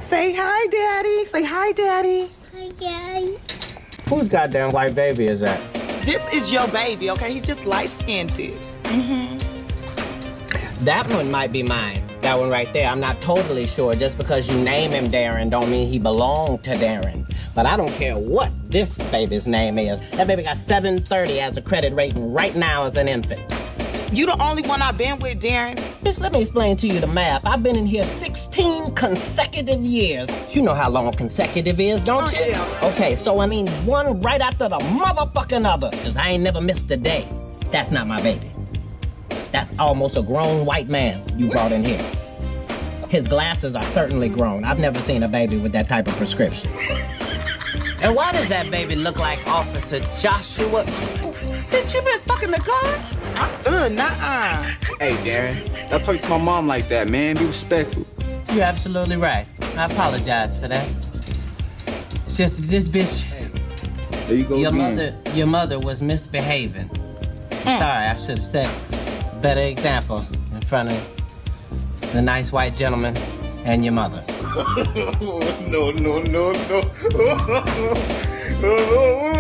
Say hi, Daddy. Say hi, Daddy. Hi, Daddy. Whose goddamn white baby is that? This is your baby, okay? He's just light-skinned. That one might be mine. That one right there. I'm not totally sure. Just because you name him Darren don't mean he belonged to Darren. But I don't care what this baby's name is. That baby got 730 as a credit rating right now as an infant. You the only one I've been with, Darren. Bitch, let me explain to you the math. I've been in here 16 consecutive years. You know how long consecutive is, don't you? Yeah. Okay, so I mean one right after the motherfucking other. Because I ain't never missed a day. That's not my baby. That's almost a grown white man you brought in here. His glasses are certainly grown. I've never seen a baby with that type of prescription. And why does that baby look like Officer Joshua? Bitch, you been fucking the car? Nuh-uh. Hey, Darren, stop talking to my mom like that, man. Be respectful. You're absolutely right. I apologize for that. It's just that this bitch, There you go your mother was misbehaving. Sorry, I should have set a better example in front of the nice white gentleman and your mother. No.